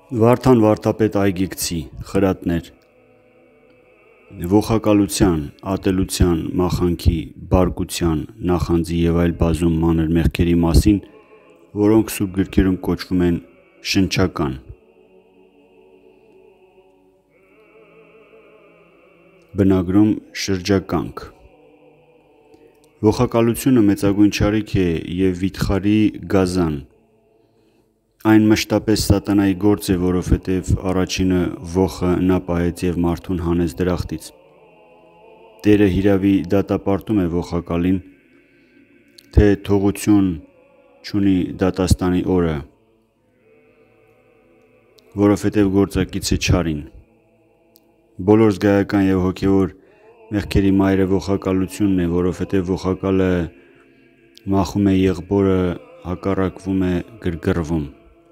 Վարդան վարդապետ այգիգցի, խրատներ, ողակալության, ատելության, մախանքի, բարկության, նախանձի և այլ բազում մանր մեղքերի մասին, որոնք սուրբ գրքերում կոչվում են շնչական։ Բնագրում շրջականք։ Ողակալությունը մեծագույն չարիք է և վիթխարի գազան։ Այն մշտապես սատանայի գործ է, որովհետև առաջինը ոխը նա պահեց և մարդուն հանեց դրախտից։ Տերը հիրավի դատապարտում է ողակալին, թե թողություն չունի դատաստանի օրը, որովհետև գործակից է չարին։ Բոլոր զգայական և հոգևոր մեղքերի մայրը ողակալությունն է, որովհետև ողակալը մախում է եղբորը, հակառակվում է գրգռվում։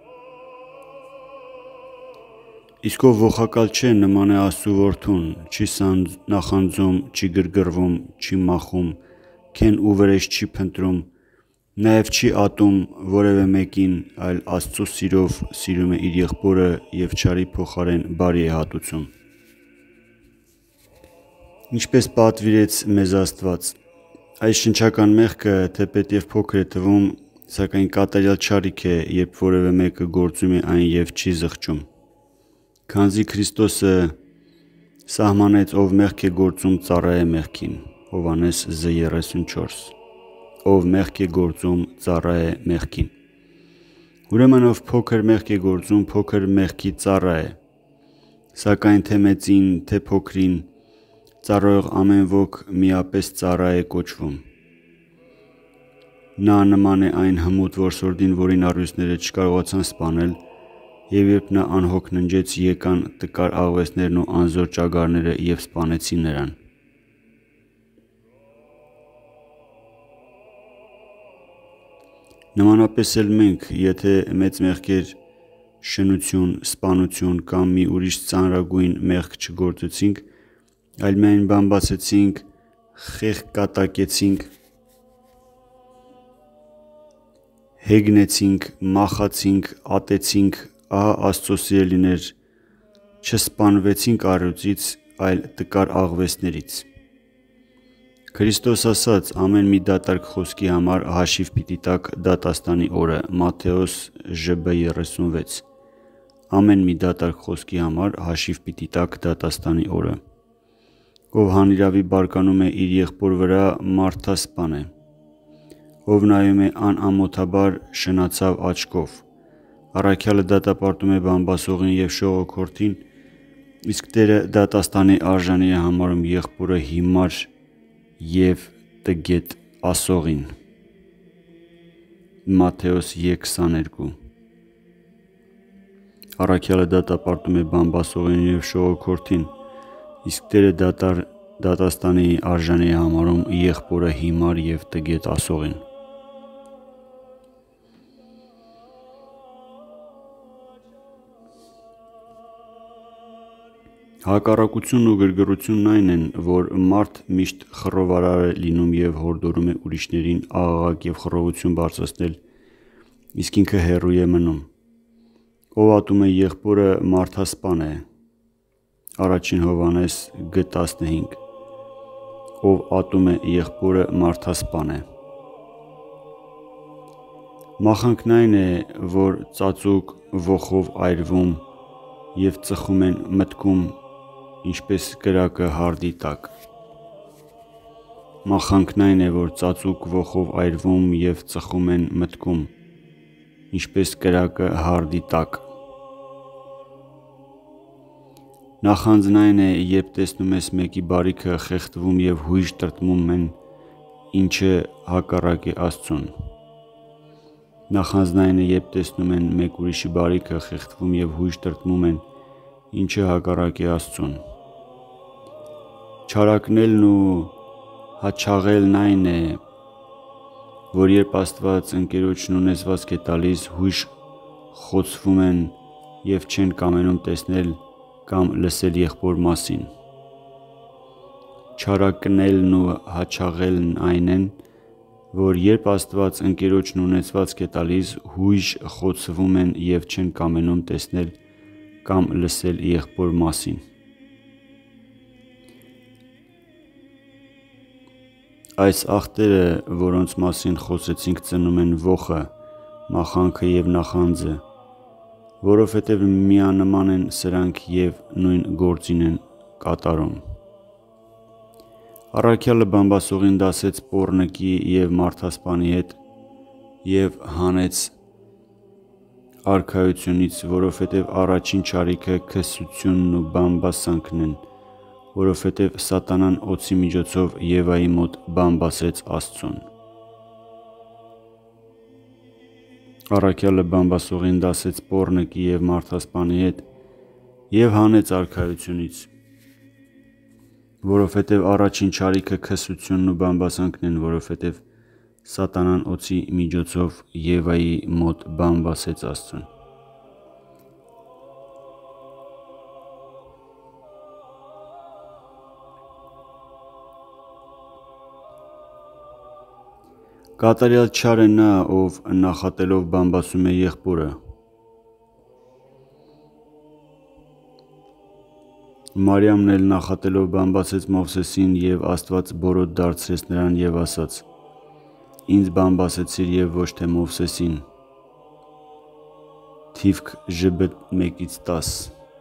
Իսկ ով ողակալ չէ, նման է Աստծու որդուն, չի նախանձում, չի գրգռվում, չի մախում, քեն ու վրեժ չի փնտրում, նաև չի ատում որևէ մեկին, այլ Աստծու սիրով սիրում է իր եղբորը և չարի փոխարեն բարի է հատուցում։ Ինչպես պատվիրեց մեզ Աստված։ Այս շնչական մեղքը թեպետ և փոքր է թվում, սակայն կատարյալ չարիք է, երբ որևէ մեկը գործում է այն և չի զղջում։ Քանզի Քրիստոսը սահմանեց, ով մեղք է գործում, ծառայե մեղքին (Հովհաննես 34)։ Ով մեղք է գործում, ծառայե մեղքին։ Ուրեմն ով փոքր մեղք է գործում, փոքր մեղքի ծառա է։ Սակայն թե մեծին, թե փոքրին ծառայող ամեն ոք միապես ծառա է կոչվում։ Նա նման է այն հմուտ որսորդին, որին առյուծները չկարողացան սպանել, և երբ նա անհոգ ննջեց, եկան տկար աղվեսներն ու անզոր ճագարները և սպանեցին նրան։ Նմանապես էլ մենք, եթե մեծ մեղքեր, շնություն, սպանություն կամ մի ուրիշ ծանրագույն մեղք չգործեցինք, այլ միայն բամբասեցինք, խեղկատակեցինք, հեգնեցինք, մախացինք, ատեցինք, ահա Աստծո սիրելիներ, չսպանվեցինք առյուծից, այլ տկար աղվեսներից։ Քրիստոս ասաց. ամեն մի դատարկ խոսքի համար հաշիվ պիտի տաք դատաստանի օրը (Մատթեոս Ժբ. 36)։ Ամեն մի դատարկ խոսքի համար հաշիվ պիտի տաք դատաստանի օրը։ Ով հանիրավի բարկանում է իր եղբոր վրա, մարդասպան է։ Ով նայում է անամոթաբար, շնացավ աչքով։ Առաքյալը դատապարտում է բամբասողին և շողոքորթին, իսկ Տերը դատաստանի արժանի է համարում եղբորը հիմար և տգետ ասողին (Մատթեոս 3:22)։ Առաքյալը դատապարտում է բամբասողին և շողոքորթին, իսկ Տերը դատաստանի արժանի է համարում եղբորը հիմար և տգետ ասողին։ Հակառակությունն ու գրգռությունն այն են, որ մարդ միշտ խռովարար է լինում և հորդորում է ուրիշներին աղաղակ և խռովություն բարձրացնել, իսկ ինքը հեռու է մնում։ Ով ատում է եղբորը, մարդասպան է (1 Հովհաննես G:15)։ Ով ատում է եղբորը, մարդասպան է։ Մախանքն այն է, որ ծածուկ ոխով այրվում և ծխում են մտքում, ինչպես կրակը հարդի տակ։ Մախանքն այն է, որ ծածուկ ոխով այրվում և ծխում են մտքում, ինչպես կրակը հարդի տակ։ Նախանձն այն է, երբ տեսնում ես մեկի բարիքը, խեղդվում և հույժ տրտմում են, ինչը հակառակ է Աստծուն։ Նախանձն այն է, երբ տեսնում են մեկ ուրիշի բարիքը, խեղդվում և հույժ տրտմում են, ինչը հակառակ է Աստծուն։ Չարակնելն ու հաչաղելն այն է, որ երբ Աստված ընկերոջն ունեցվածք է տալիս, հույժ խոցվում են և չեն կամենում տեսնել կամ լսել եղբոր մասին։ Չարակնելն ու հաչաղելն այն են, որ երբ Աստված ընկերոջն ունեցվածք է տալիս, հույժ խոցվում են և չեն կամենում տեսնել կամ լսել եղբոր մասին։ Այս ախտերը, որոնց մասին խոսեցինք, ծնում են ոխը, մախանքը և նախանձը, որովհետև միանման են սրանք և նույն գործին են կատարում։ Առաքյալը բամբասողին դասեց պոռնկի և մարդասպանի հետ և հանեց արքայությունից, որովհետև առաջին չարիքը քսությունն ու բամբասանքն են, որովհետև սատանան օձի միջոցով Եվայի մոտ բամբասեց Աստծուն։ Առաքյալը բամբասողին դասեց պոռնկի և մարդասպանի հետ և հանեց արքայությունից, որովհետև առաջին չարիքը քսությունն ու բամբասանքն են, որովհետև սատանան օձի միջոցով Եվայի մոտ բամբասեց Աստծուն։ Կատարյալ չար է նա, ով նախատելով բամբասում է եղբորը։ Մարիամն էլ նախատելով բամբասեց Մովսեսին, և Աստված բորոտ դարձրեց նրան և ասաց. «Ինձ բամբասեցիր և ոչ թե Մովսեսին»։ Թիվք Ժբ 1-10։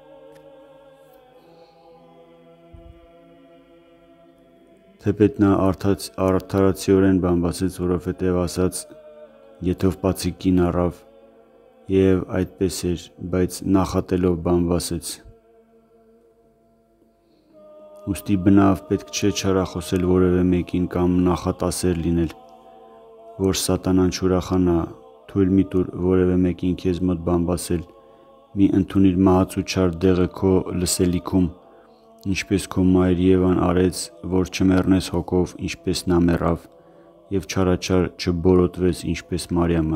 Թեպետ նա արդարացիորեն բամբասեց, որովհետև ասաց. «Եթովպացի կին առավ», և այդպես էր, բայց նախատելով բամբասեց։ Ուստի բնավ պետք չէ չարախոսել որևէ մեկին կամ նախատասեր լինել, որ սատանան չուրախանա։ Թույլ մի տուր որևէ մեկին քեզ մոտ բամբասել, մի ընդունիր մահացու չար դեղը քո լսելիքում, ինչպես քո մայր Եվան արեց, որ չմեռնես հոգով, ինչպես նա մեռավ, և չարաչար չբորոտվես, ինչպես Մարիամը։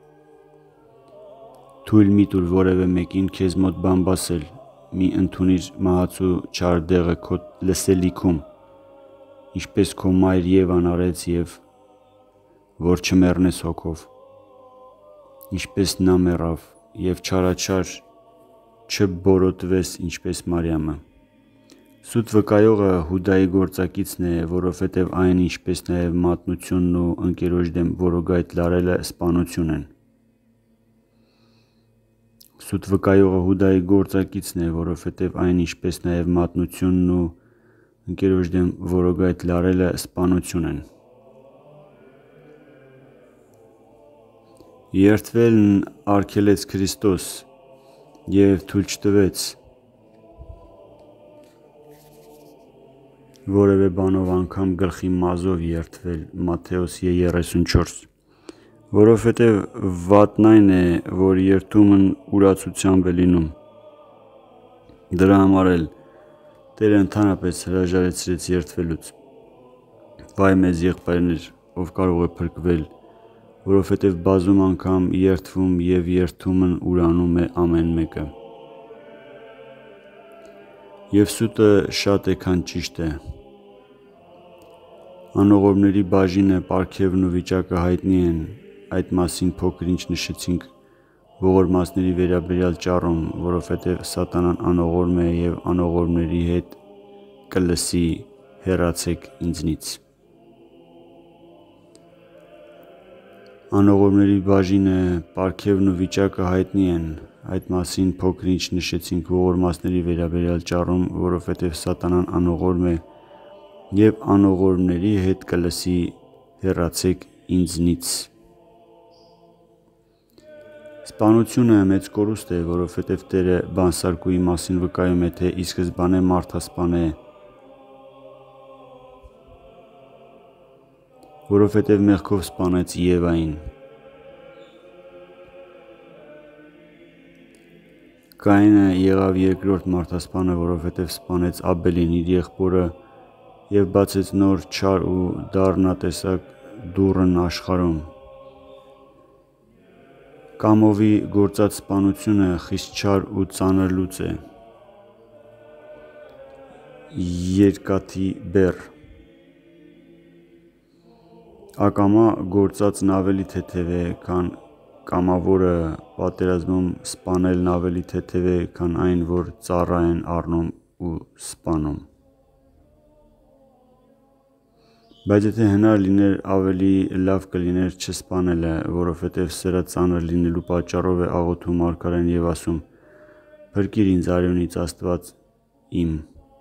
Թույլ մի տուր որևէ մեկին քեզ մոտ բամբասել, մի ընդունիր մահացու չար դեղը քո լսելիքում, ինչպես քո մայր Եվան արեց, որ չմեռնես հոգով, ինչպես նա մեռավ, և չարաչար չբորոտվես, ինչպես Մարիամը։ Սուտ վկայողը Հուդայի գործակիցն է, որովհետև այն, ինչպես նաև մատնությունն ու ընկերոջ դեմ որոգայթ լարելը սպանություն են։ Սուտ վկայողը Հուդայի գործակիցն է, որովհետև այն, ինչպես նաև մատնությունն ու ընկերոջ դեմ որոգայթ լարելը սպանություն են։ Երդվելն արգելեց Քրիստոս և թույլ չտվեց որևէ բանով, անգամ գլխի մազով երդվել (Մատթեոս 34)։ Որովհետև վատն այն է, որ երդումն ուրացությամբ է լինում։ Դրա համար էլ Տերը ընդհանրապես հրաժարեցրեց երդվելուց։ Վայ մեզ եղբայրներ, ով կարող է փրկվել, որովհետև բազում անգամ երդվում և երդումն ուրանում է ամեն մեկը։ Եվ սուտը շատ է, քան ճիշտ է։ Անողորմների բաժինը, պարգևն ու վիճակը հայտնի են, այդ մասին փոքր-ինչ նշեցինք ողորմածների վերաբերյալ ճառում, որովհետև սատանան անողորմ է և անողորմների հետ կլսի. հեռացե՛ք ինձնից։ Անողորմների բաժինը, պարգևն ու վիճակը հայտնի են, այդ մասին փոքր-ինչ նշեցինք ողորմածների վերաբերյալ ճառում, որովհետև սատանան անողորմ է և անողորմների հետ կլսի. հեռացե՛ք ինձնից։ Սպանությունը մեծ կորուստ է, որովհետև Տերը բանսարկուի մասին վկայում է, թե ի սկզբանե մարդասպան է, որովհետև մեղքով սպանեց Եվային։ Կայինը եղավ երկրորդ մարդասպանը, որովհետև սպանեց Աբելին իր եղբորը և բացեց նոր, չար ու դառնատեսակ դուռն աշխարհում։ Կամովի գործած սպանությունը խիստ չար ու ծանր լուծ է, երկաթի բեռ։ Ակամա գործածն ավելի թեթև է, քան կամավորը պատերազմում սպանելն ավելի թեթև է, քան այն, որ ծառա են առնում ու սպանում։ Բայց եթե հնար լիներ, ավելի լավ կլիներ չսպանելը, որովհետև սրա ծանր լինելու պատճառով է աղոթում մարգարեն և ասում. «Փրկիր ինձ արյունից, Աստված իմ»։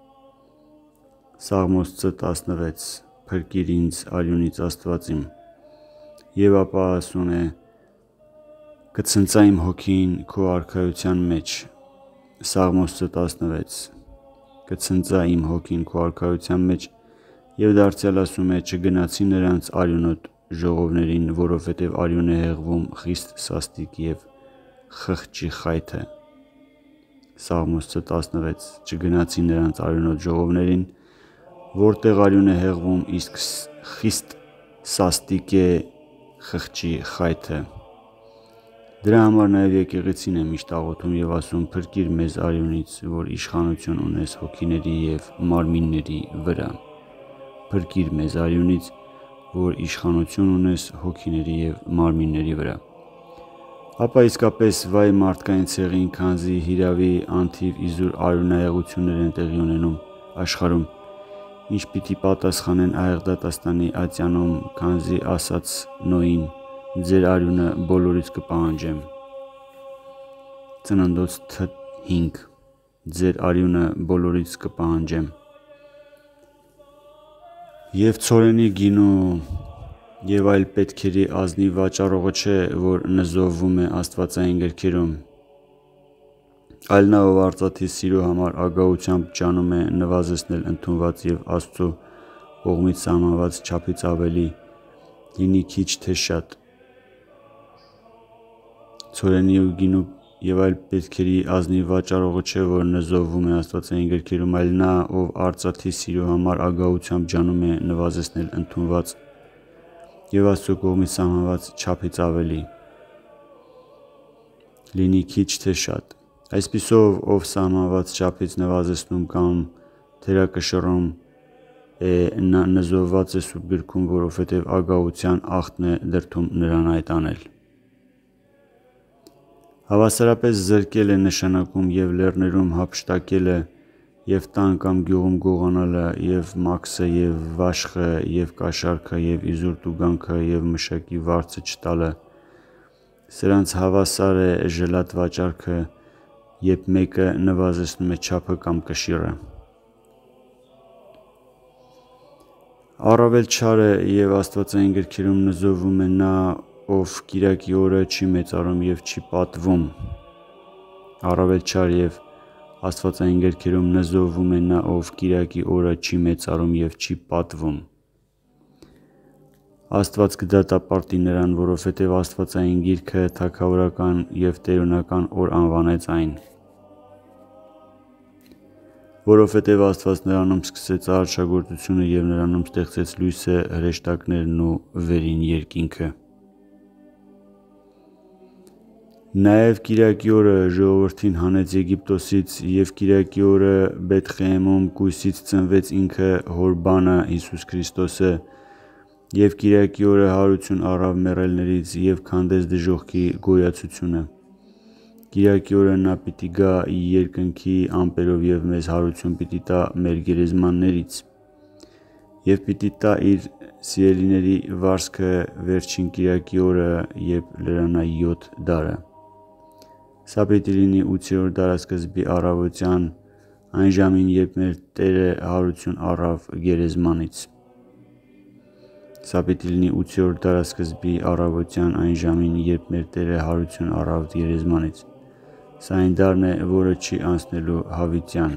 Սաղմոս Ց16. Փրկիր ինձ արյունից, Աստված իմ։ Եվ ապա ասում է. «Կցնծա իմ հոգին քո արքայության մեջ»։ Սաղմոս Ց16. Կցնծա իմ հոգին քո արքայության մեջ։ Եվ դարձյալ ասում է. «Չգնացի նրանց արյունոտ ժողովներին, որովհետև արյուն է հեղվում խիստ սաստիկ և խղճի խայթը»։ Սաղմոս Ց16. Չգնացի նրանց արյունոտ ժողովներին, որտեղ արյուն է հեղվում, իսկ խիստ սաստիկ է խղճի խայթը։ Դրա համար նաև եկեղեցին է միշտ աղոթում և ասում. «Փրկիր մեզ արյունից, որ իշխանություն ունես հոգիների և մարմինների վրա»։ Փրկիր մեզ արյունից, որ իշխանություն ունես հոգիների և մարմինների վրա։ Ապա իսկապես վայ մարդկային ցեղին, քանզի հիրավի անթիվ իզուր արյունահեղություններ են տեղի ունենում աշխարհում, ինչ պիտի պատասխանեն այեղ դատաստանի ատյանում, քանզի ասաց Նոյին. «Ձեր արյունը բոլորից կպահանջեմ»։ Ծննդոց Թ 5. Ձեր արյունը բոլորից կպահանջեմ։ Եվ ցորենի գինու և այլ պետքերի ազնիվ վաճառողը չէ, որ նզովվում է աստվածային գրքերում, այլ նա, ով արծաթի սիրո համար ագահությամբ ջանում է նվազեցնել ընդունված և Աստծու կողմից սահմանված չափից ավելի, լինի քիչ թե շատ։ Ցորենի ու գինու և այլ պետքերի ազնիվ վաճառողը չէ, որ նզովվում է աստվածային գրքերում, այլ նա, ով արծաթի սիրո համար ագահությամբ ջանում է նվազեցնել ընդունված և Աստծու կողմից սահմանված չափից ավելի, լինի քիչ թե շատ։ Այսպիսով, ով սահմանված չափից նվազեցնում կամ թերակշռում է, նա նզովված է սուրբ գրքում, որովհետև ագահության ախտն է դրդում նրան այդ անել։ Հավասարապես զրկել է նշանակում և լեռներում հափշտակելը, և տան կամ գյուղում գողանալը, և մաքսը, և վաշխը, և կաշառքը, և իզուր տուգանքը, և մշակի վարձը չտալը։ Սրանց հավասար է ժլատ վաճառքը, երբ մեկը նվազեցնում է չափը կամ կշիռը։ Առավել չար է և աստվածային գրքերում նզովվում է նա, ով կիրակի օրը չի մեծարում և չի պատվում։ Առավել չար և աստվածային գրքերում նզովվում է նա, ով կիրակի օրը չի մեծարում և չի պատվում։ Աստված կդատապարտի նրան, որովհետև աստվածային գիրքը թագավորական և տերունական օր անվանեց այն։ Որովհետև Աստված նրանում սկսեց արարչագործությունը և նրանում ստեղծեց լույսը, հրեշտակներն ու վերին երկինքը։ Նաև կիրակի օրը ժողովրդին հանեց Եգիպտոսից, և կիրակի օրը Բեթղեհեմում կույսից ծնվեց ինքը հոր բանը Հիսուս Քրիստոսը, և կիրակի օրը հարություն առավ մեռելներից և քանդեց դժոխքի գոյացությունը։ Կիրակի օրը նա պիտի գա երկնքի ամպերով և մեզ հարություն պիտի տա մեր գերեզմաններից։ Եվ պիտի տա իր սիրելիների վարձքը վերջին կիրակի օրը, երբ լրանա 7 դարը։ Սա պիտի լինի 8-րդ դարասկզբի առավոտյան, այն ժամին, երբ մեր Տերը հարություն առավ գերեզմանից։ Սա պիտի լինի 8-րդ դարասկզբի առավոտյան, այն ժամին, երբ մեր Տերը հարություն առավ գերեզմանից։ Սա այն դարն է, որը չի անցնելու հավիտյան,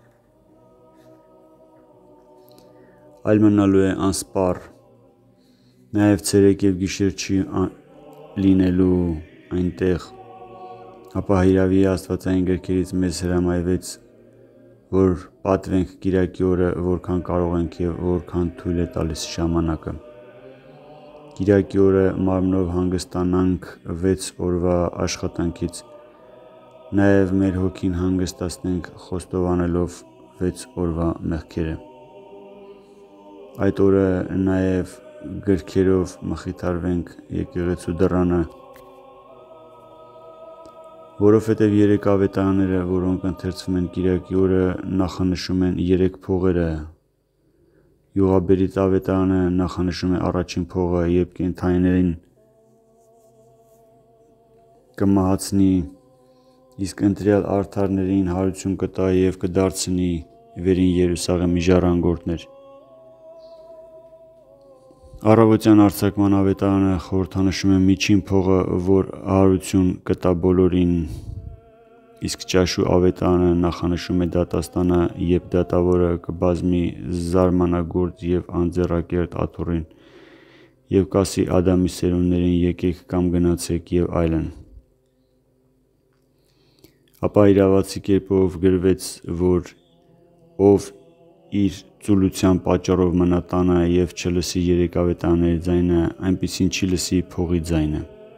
այլ մնալու է անսպառ։ Նաև ցերեկ և գիշեր չի լինելու այնտեղ։ Ապա հիրավի աստվածային գրքերից մեզ հրամայվեց, որ պատվենք կիրակի օրը, որքան կարող ենք և որքան թույլ է տալիս ժամանակը։ Կիրակի օրը մարմնով հանգստանանք 6 օրվա աշխատանքից, նաև մեր հոգին հանգստացնենք խոստովանելով 6 օրվա մեղքերը։ Այդ օրը նաև գրքերով մխիթարվենք եկեղեցու դռանը, Որովհետև երեք ավետարանները, որոնք ընթերցվում են Կիրակի օրը, նախանշում են երեք փողերը։ Յուղաբերից ավետարանը նախանշում է առաջին փողը, երբ կենդանիներին կմահացնի, իսկ ընտրյալ արդարներին հարություն կտա և կդարձնի վերին Երուսաղեմի ժառանգորդներ։ Առավոտյան արձակման ավետարանը խորհրդանշում է միջին փողը, որ հարություն կտա բոլորին, իսկ ճաշու ավետարանը նախանշում է դատաստանը, երբ դատավորը կբազմի զարմանագործ և անձեռակերտ աթոռին և կասի Ադամի սերունդներին եկեք կամ գնացեք և այլն։ Ապա իրավացի կերպով գրվեց, որ ով իր ծուլության պատճառով մնա տանը և չլսի երեք ավետարանների ձայնը, այնպիսին չի լսի փողի ձայնը։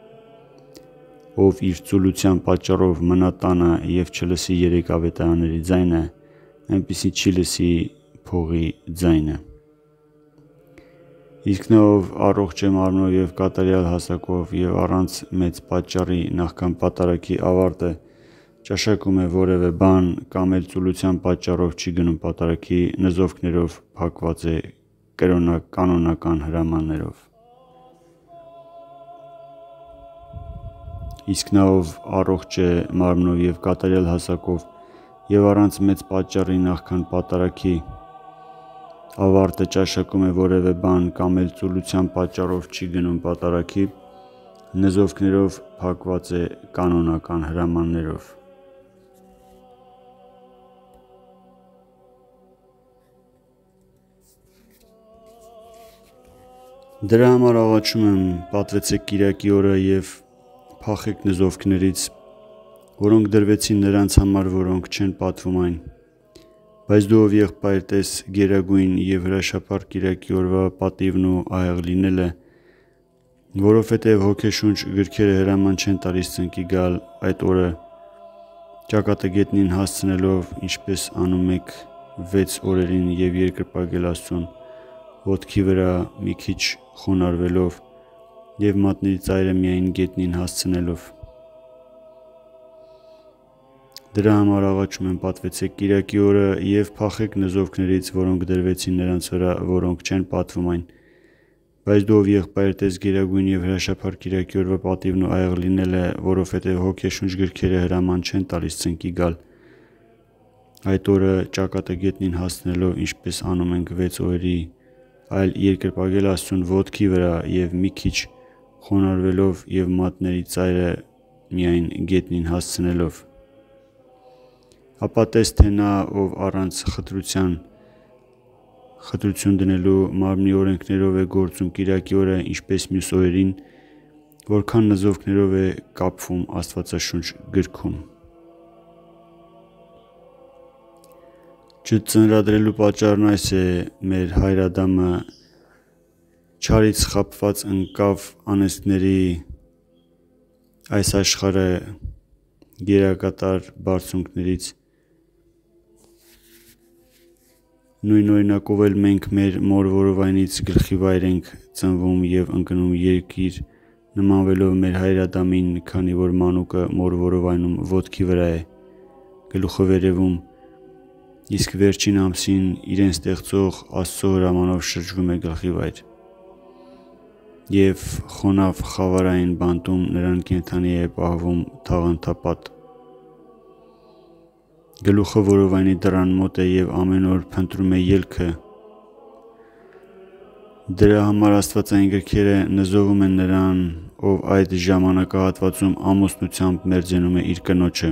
Ով իր ծուլության պատճառով մնա տանը և չլսի երեք ավետարանների ձայնը, այնպիսին չի լսի փողի ձայնը։ Իսկ նա, ով առողջ է մարմնով և կատարյալ հասակով և առանց մեծ պատճառի նախքան պատարագի ավարտը ճաշակում է որևէ բան կամ էլ ծուլության պատճառով չի գնում պատարագի, նզովքներով փակված է կանոնական հրամաններով։ Իսկ նա, ով առողջ է մարմնով և կատարյալ հասակով և առանց մեծ պատճառի նախքան պատարագի ավարտը ճաշակում է որևէ բան կամ էլ ծուլության պատճառով չի գնում պատարագի, նզովքներով փակված է կանոնական հրամաններով։ Դրա համար աղաչում եմ, պատվեցեք Կիրակի օրը և փախեք նզովքներից, որոնք դրվեցին նրանց համար, որոնք չեն պատվում այն։ Բայց դու, ով եղբայր, տես գերագույն և հրաշափառ Կիրակի օրվա պատիվն ու ահեղ լինելը, որովհետև հոգեշունչ գրքերը հրաման չեն տալիս ծնկի գալ այդ օրը ճակատագետնին հասցնելով, ինչպես անում եք 6 օրերին և երկրպագել Աստծուն, ոտքի վրա մի քիչ խոնարհվելով և մատների ծայրը միայն գետնին հասցնելով։ Դրա համար աղաչում եմ, պատվեցեք Կիրակի օրը և փախեք նզովքներից, որոնք դրվեցին նրանց վրա, որոնք չեն պատվում այն։ Բայց դու, ով եղբայր, տես գերագույն և հրաշափառ Կիրակի օրվա պատիվն ու ահեղ լինելը, որովհետև հոգեշունչ գրքերը հրաման չեն տալիս ծնկի գալ այդ օրը ճակատագետնին հասցնելով, ինչպես անում ենք 6 օրերի, այլ երկրպագել Աստծուն ոտքի վրա և մի քիչ խոնարհվելով և մատների ծայրը միայն գետնին հասցնելով։ Ապա տես, թե նա, ով առանց խտրություն դնելու մարմնի օրենքներով է գործում Կիրակի օրը, ինչպես մյուս օրերին, որքան նզովքներով է կապվում Աստվածաշունչ գրքում։ Չծնրադրելու պատճառն այս է. մեր հայր Ադամը չարից խաբված ընկավ անեծքների այս աշխարհը գերակատար բարձունքներից։ Նույն օրինակով էլ մենք մեր մոր որովայնից գլխիվայր ենք ծնվում և ընկնում երկիր, նմանվելով մեր հայր Ադամին, քանի որ մանուկը մոր որովայնում ոտքի վրա է, գլուխը վերևում, իսկ վերջին ամսին իրեն ստեղծող Աստծո հրամանով շրջվում է գլխիվայր։ Եվ խոնավ խավարային բանտում նրան կենդանի է պահվում թաղանթապատ։ Գլուխը որովայնի դռան մոտ է և ամեն օր փնտրում է ելքը։ Դրա համար աստվածային գրքերը նզովում են նրան, ով այդ ժամանակահատվածում ամուսնությամբ մերձենում է իր կնոջը,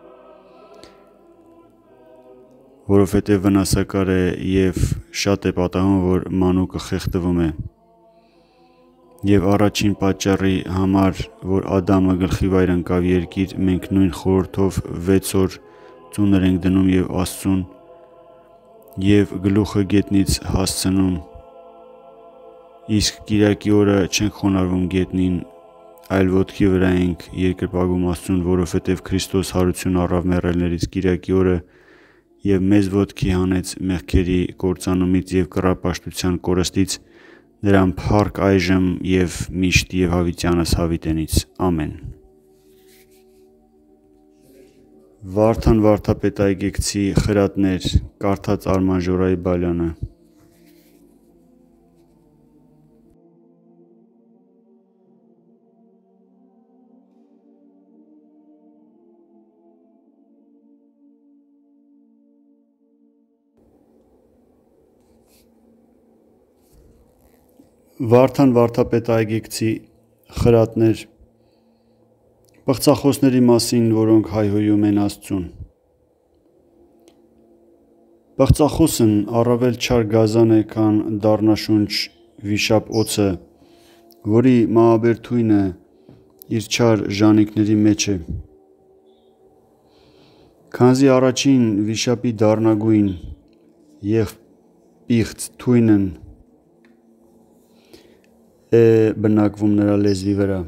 որովհետև վնասակար է և շատ է պատահում, որ մանուկը խեղդվում է։ Եվ առաջին պատճառի համար, որ Ադամը գլխիվայր ընկավ երկիր, մենք նույն խորհրդով 6 օր ծունր ենք դնում և Աստծուն և գլուխը գետնից հասցնում, իսկ Կիրակի օրը չենք խոնարհվում գետնին, այլ ոտքի վրա ենք երկրպագում Աստծուն, որովհետև Քրիստոս հարություն առավ մեռելներից Կիրակի օրը և մեզ ոտքի հանեց մեղքերի կործանումից և կռապաշտության կորստից, նրան փառք այժմ և միշտ և հավիտյանս հավիտենից։ Ամեն։ Վարդան վարդապետ այգեկցի խրատներ, կարդաց Արման Ժորայբալյանը։ Վարդան վարդապետ այգեկցի խրատներ, պղծախոսների մասին, որոնք հայհոյում են Աստծուն։ Պղծախոսն առավել չար գազան է, քան դառնաշունչ վիշապ օձը, որի մահաբեր թույնը իր չար ժանիքների մեջ է։ Քանզի առաջին վիշապի դառնագույն և պիղծ թույնն է բնակվում նրա լեզվի վրա,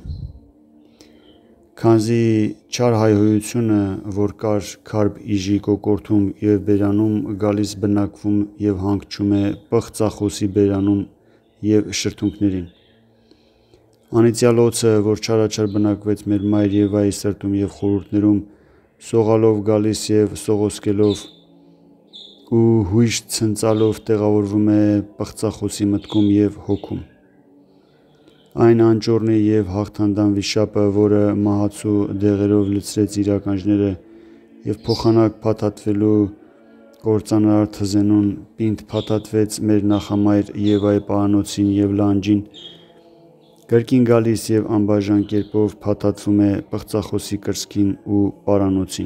քանզի չար հայհոյությունը, որ կար քարբ իժի կոկորդում և բերանում գալիս բնակվում և հանգչում է պղծախոսի բերանում և շրթունքներին։ Անիծյալ օձը, որ չարաչար բնակվեց մեր մայր Եվայի սրտում և խորհուրդներում, սողալով գալիս և սողոսկելով ու հույժ ցնծալով տեղավորվում է պղծախոսի մտքում և հոգում։ Այն անճոռնի և հաղթանդամ վիշապը, որը մահացու դեղերով լցրեց իր ականջները և փոխանակ փաթաթվելու կործանարար թզենուն, պինդ փաթաթվեց մեր նախամայր Եվայի պարանոցին և լանջին, կրկին գալիս և անբաժան կերպով փաթաթվում է պղծախոսի կրծքին ու պարանոցին։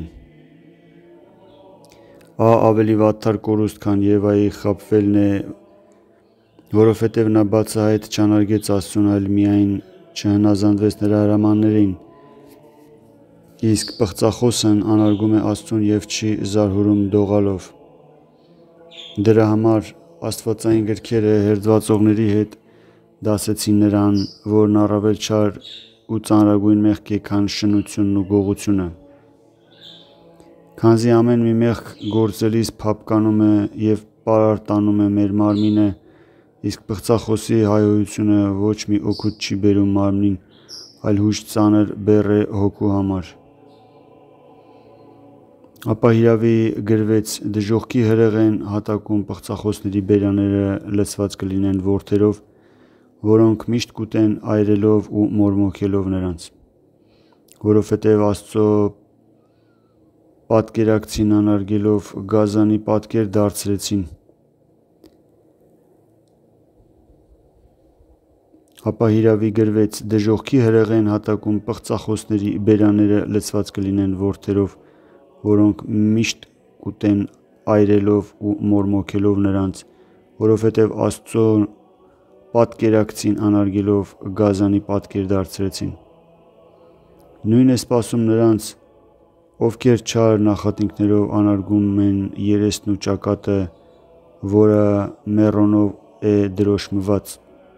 Ահա ավելի վատթար կորուստ, քան Եվայի խաբվելն է, որովհետև նա բացահայտ չանարգեց Աստծուն, այլ միայն չհնազանդվեց նրա հրամաններին, իսկ պղծախոսն անարգում է Աստծուն և չի զարհուրում դողալով։ Դրա համար աստվածային գրքերը հերձվածողների հետ դասեցին նրան, որն առավել չար ու ծանրագույն մեղք է, քան շնությունն ու գողությունը։ Քանզի ամեն մի մեղք գործելիս փափկանում և պարարտանում է մեր մարմինը, իսկ պղծախոսի հայհոյությունը ոչ մի օգուտ չի բերում մարմնին, այլ հույժ ծանր բեռ է հոգու համար։ Ապա հիրավի գրվեց. «Դժոխքի հրեղ են հատակում պղծախոսների բերանները լցված կլինեն որդերով, որոնք միշտ կուտեն այրելով ու մորմոքելով նրանց, որովհետև Աստծո պատկերակցին անարգելով գազանի պատկեր դարձրեցին»։ Ապա հիրավի գրվեց. «Դժոխքի հրեղ են հատակում պղծախոսների բերանները լցված կլինեն որդերով, որոնք միշտ կուտեն այրելով ու մորմոքելով նրանց, որովհետև Աստծո պատկերակցին անարգելով գազանի պատկեր դարձրեցին»։ Նույնն է սպասում նրանց, ովքեր չար նախատինքներով անարգում են երեսն ու ճակատը, որը մեռոնով է դրոշմված։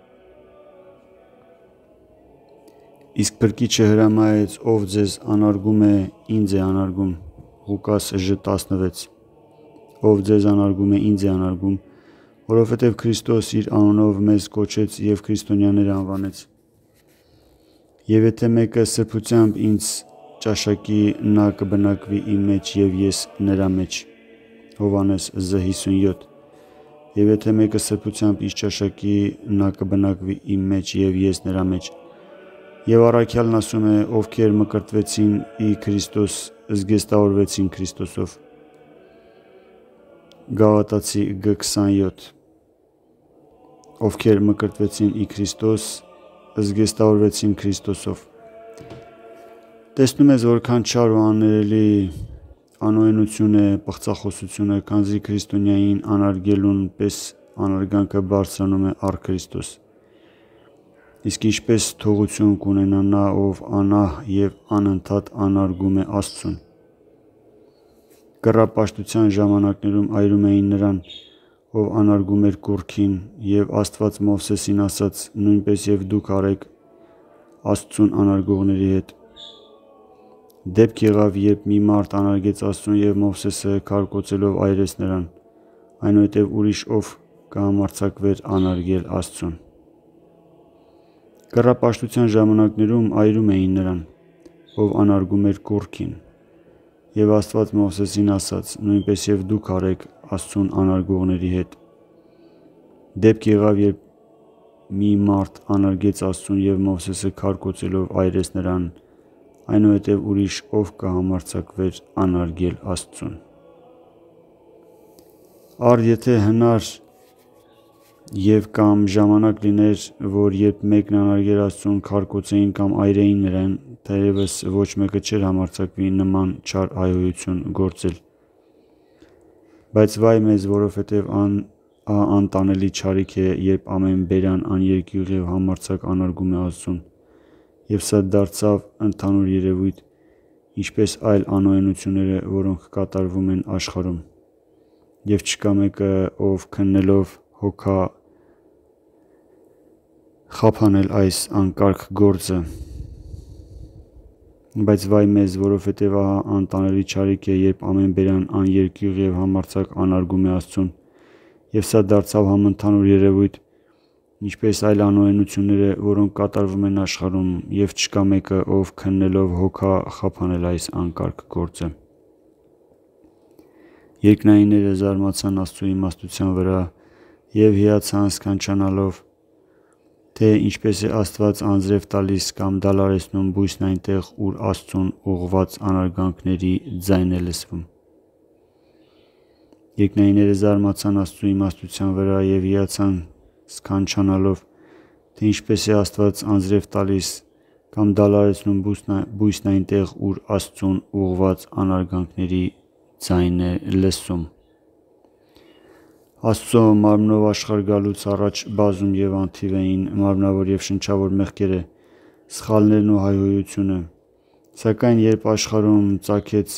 Իսկ Փրկիչը հրամայեց. «Ով ձեզ անարգում է, ինձ է անարգում» (Ղուկաս Ժ 16)։ Ով ձեզ անարգում է, ինձ է անարգում, որովհետև Քրիստոս իր անունով մեզ կոչեց և քրիստոնյաներ անվանեց։ Եվ եթե մեկը սրբությամբ ինձ ճաշակի, նա կբնակվի իմ մեջ և ես նրա մեջ (Հովհաննես Զ 57)։ Եվ եթե մեկը սրբությամբ ինձ ճաշակի, նա կբնակվի իմ մեջ և ես նրա մեջ։ Եվ առաքյալն ասում է. «Ովքեր մկրտվեցին ի Քրիստոս, զգեստավորվեցին Քրիստոսով» (Գաղատացի Գ 27)։ Ովքեր մկրտվեցին ի Քրիստոս, զգեստավորվեցին Քրիստոսով։ Տեսնում ես որքան չար ու աններելի անօրենություն է պղծախոսությունը, քանզի քրիստոնյային անարգելուն պես անարգանքը բարձրանում է առ Քրիստոս։ Իսկ ինչպե՞ս թողություն կունենա նա, ով անահ և անընդհատ անարգում է Աստծուն։ Կռապաշտության ժամանակներում այրում էին նրան, ով անարգում էր կուռքին, և Աստված Մովսեսին ասաց. «Նույնպես և դուք արեք Աստծուն անարգողների հետ»։ Դեպք եղավ, երբ մի մարդ անարգեց Աստծուն, և Մովսեսը քարկոծելով այրեց նրան, այնուհետև ուրիշ ով կհամարձակվեր անարգել Աստծուն։ Կռապաշտության ժամանակներում այրում էին նրան, ով անարգում էր կուռքին, Եվ Աստված Մովսեսին ասաց. նույնպես եւ դուք արեք Աստծուն անարգողների հետ։ Դեպք եղավ, երբ մի մարդ անարգեց Աստծուն եւ Մովսեսը քարկոծելով այրեց նրան, այնուհետև ուրիշ ով կհամարձակվեր անարգել Աստծուն։ Արդ եթե հնար եւ կամ ժամանակ լիներ, որ երբ մեկն անարգեր Աստծուն քարկոծեին կամ այրեին նրան, թերևս ոչ մեկը չէր համարձակվի նման չար հայհոյություն գործել։ Բայց վայ մեզ, որովհետև անտանելի չարիք է, երբ ամեն բերան աներկյուղ եւ համարձակ անարգում է Աստծուն, եւ սա դարձավ ընդհանուր երևույթ, ինչպես այլ անօրենությունները, որոնք կատարվում են աշխարհում, եւ չկա մեկը, ով քննելով հոգա խափանել այս անկարգ գործը։ Բայց վայ մեզ, որովհետև անտանելի չարիք է, երբ ամեն բերան աներկյուղ եւ համարձակ անարգում է Աստծուն, եւ սա դարձավ համընդհանուր երևույթ, ինչպես այլ անօրենությունները, որոնք կատարվում են աշխարհում, եւ չկա մեկը, ով քննելով հոգա խափանել այս անկարգ գործը։ Երկնայինները զարմացան Աստծու իմաստության վրա եւ հիացան սքանչանալով, թե ինչպես է Աստված անձրև տալիս կամ դալարեցնում բույսն այնտեղ, ուր Աստծուն ուղղված անարգանքների ձայն է լսվում։ Երկնայինները զարմացան Աստծու իմաստության վրա եւ հիացան սքանչանալով, թե ինչպես է Աստված անձրև տալիս կամ դալարեցնում բույսն այնտեղ, ուր Աստծուն ուղղված անարգանքների ձայն է լսում։ Աստծո մարմնով աշխարհ գալուց առաջ բազում եւ անթիվ էին մարմնավոր եւ շնչավոր մեղքերը, սխալներն ու հայհոյությունը, սակայն երբ աշխարհում ծագեց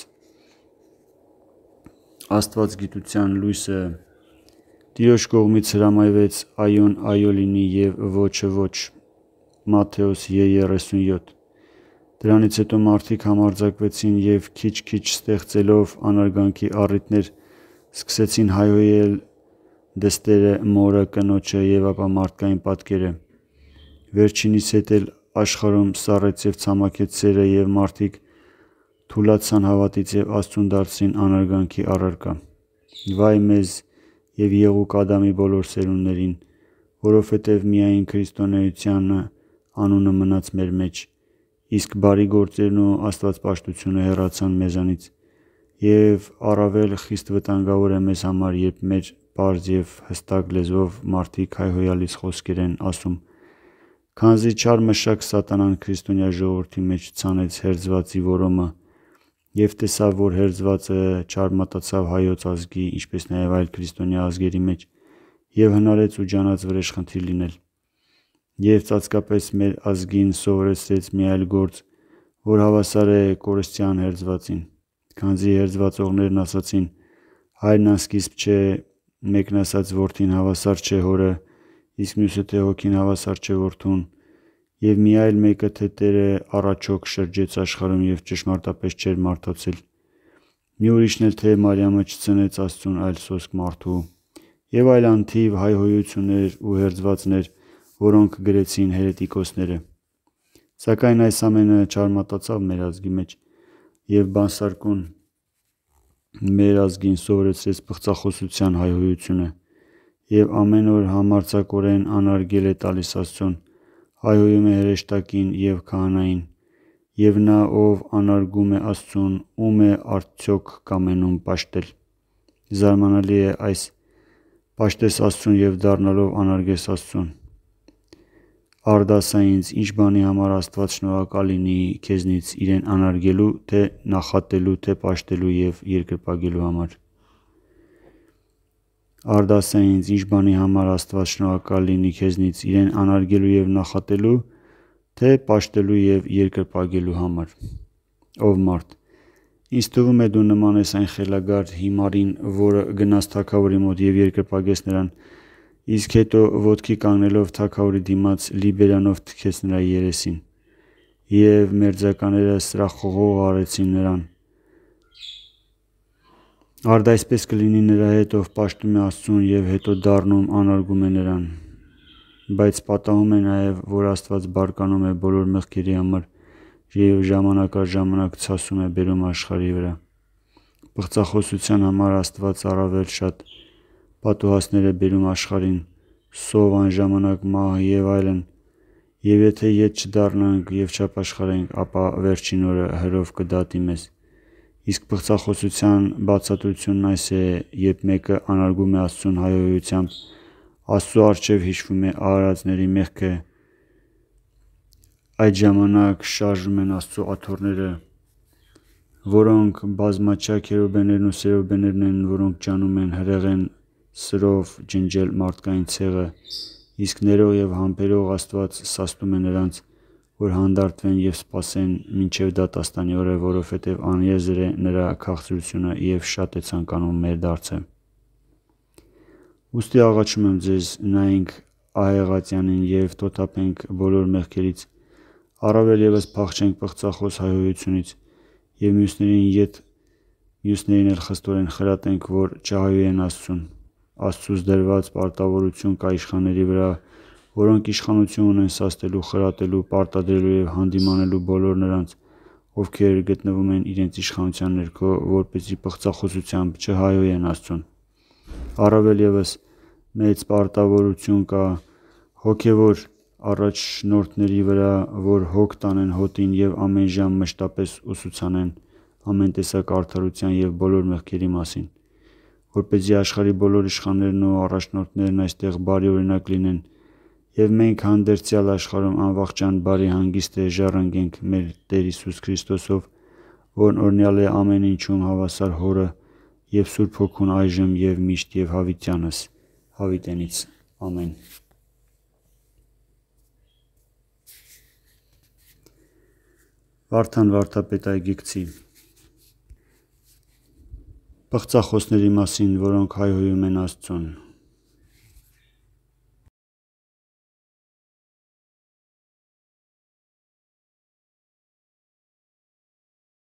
Աստվածգիտության լույսը, Տիրոջ կողմից հրամայվեց այոն այո լինի եւ ոչը ոչ։ Մատթեոս 3:37։ Դրանից հետո մարդիկ համարձակվեցին եւ քիչ-քիչ ստեղծելով անարգանքի առիթներ, սկսեցին հայհոյել դստերը, մորը, կնոջը եւ ապա մարդկային պատկերը։ Վերջինիս հետ էլ աշխարհում սառեց եւ ցամաքեց սերը եւ մարդիկ թուլացան հավատից եւ Աստծուն դարձրին անարգանքի առարկա։ Վայ մեզ եւ եղուկ Ադամի բոլոր սերունդներին, որովհետև միայն քրիստոնեության անունը մնաց մեր մեջ, իսկ բարի գործերն ու աստվածպաշտությունը հեռացան մեզանից, եւ առավել խիստ վտանգավոր է մեզ համար, երբ մեր պարզ եւ հստակ լեզվով մարդիկ հայհոյալից խոսքեր են ասում, քանզի չար մշակ սատանան քրիստոնյա ժողովրդի մեջ ցանեց հերձվածի որոմը եւ տեսավ, որ հերձվածը չարմատացավ հայոց ազգի, ինչպես նաեւ այլ քրիստոնյա ազգերի մեջ, եւ հնարեց ու ջանաց վրեժխնդիր լինել, եւ ծածկապես մեր ազգին սովորեցրեց մի այլ գործ, որ հավասար է կորստյան հերձվածին, քանզի հերձվածողներն ասացին. հայրն անսկիզբ չէ, մեկն ասաց որդին հավասար չէ հորը, իսկ մյուսը թե հոգին հավասար չէ որդուն, եւ մի այլ մեկը թե Տերը առաջոք շրջեց աշխարհում եւ ճշմարտապես չէր մարդացել, մի ուրիշն էլ թե Մարիամը չծնեց Աստծուն այլ սոսկ մարդու, եւ այլ անթիվ հայհոյություններ ու հերձվածներ, որոնք գրեցին հերետիկոսները։ Սակայն այս ամենը չարմատացավ մեր ազգի մեջ, եւ բանսարկուն մեր ազգին սովորեցրեց պղծախոսության հայհոյությունը, եւ ամեն օր համարձակորեն անարգել է տալիս Աստծուն, հայհոյում է հրեշտակին եւ քահանային, եւ նա, ով անարգում է Աստծուն, ում է արդյոք կամենում պաշտել։ Զարմանալի է այս. պաշտես Աստծուն եւ դառնալով անարգես Աստծուն։ Արդ ասա ինձ, ինչ բանի համար Աստված շնորհակալ լինի քեզնից իրեն անարգելու, թե նախատելու, թե պաշտելու եւ երկրպագելու համար։ Արդ ասա ինձ, ինչ բանի համար Աստված շնորհակալ լինի քեզնից իրեն անարգելու եւ նախատելու, թե պաշտելու եւ երկրպագելու համար։ Ով մարդ, ինձ թվում է դու նման ես այն խելագար հիմարին, որը գնաց թագավորի մոտ եւ երկրպագեց նրան, իսկ հետո ոտքի կանգնելով թագավորի դիմաց լի բերանով թքեց նրա երեսին, եւ մերձականները սրախողող արեցին նրան։ Արդ այսպես կլինի նրա հետ, ով պաշտում է Աստծուն եւ հետո դառնում անարգում է նրան։ Բայց պատահում է նաեւ, որ Աստված բարկանում է բոլոր մեղքերի համար եւ ժամանակ առ ժամանակ ցասում է բերում աշխարհի վրա։ Պղծախոսության համար Աստված առավել շատ պատուհասներ է բերում աշխարհին, սով, անժամանակ, մահ եւ այլն, եւ եթե ետ չդառնանք եւ չապաշխարենք, ապա վերջին օրը հրով կդատի մեզ։ Իսկ պղծախոսության բացատրությունն այս է, երբ մեկը անարգում է Աստծուն հայհոյությամբ, Աստծու առջև հիշվում է արարածների մեղքը, այդ ժամանակ շարժում են Աստծու աթոռները, որոնք բազմաչափ քերուբերներն ու սերուբերներն են, որոնք ջանում են հրեղեն սրով ջնջել մարդկային ցեղը, իսկ ներող եւ համբերող Աստված սաստում է նրանց, որ հանդարտվեն եւ սպասեն մինչեւ դատաստանի օրը, որովհետեւ անեզր է նրա քաղցրությունը եւ շատ է ցանկանում մեր դարձը։ Ուստի աղաչում եմ ձեզ, նայենք ահեղատյանին եւ թոթափենք բոլոր մեղքերից, առավել եւս փախչենք պղծախոս հայհոյությունից եւ մյուսներին էլ խստորեն խրատենք, որ չհայհոյեն Աստծուն։ Աստծուց դրված պարտավորություն կա իշխանների վրա, որոնք իշխանություն ունեն սաստելու, խրատելու, պարտադրելու եւ հանդիմանելու բոլոր նրանց, ովքեր գտնվում են իրենց իշխանության ներքո, որպեսզի պղծախոսությամբ չհայհոյեն Աստծուն։ Առավել եւս մեծ պարտավորություն կա հոգեվոր առաջնորդների վրա, որ հոգ տանեն հոտին եւ ամեն ժամ մշտապես ուսուցանեն ամեն տեսակ արդարության եւ բոլոր մեղքերի մասին, որպեսզի աշխարհի բոլոր իշխաններն ու առաջնորդներն այստեղ բարի օրինակ լինեն եւ մենք հանդերձյալ աշխարհում անվախճան բարի հանգիստ ժառանգենք մեր Տեր Հիսուս Քրիստոսով, որն օրհնյալ է ամեն ինչում հավասար Հորը եւ Սուրբ Հոգուն այժմ եւ միշտ եւ հավիտյանս հավիտենից։ Ամեն։ Վարդան վարդապետ Այգիգցի։ Պղծախոսների մասին, որոնք հայհոյում են Աստծուն։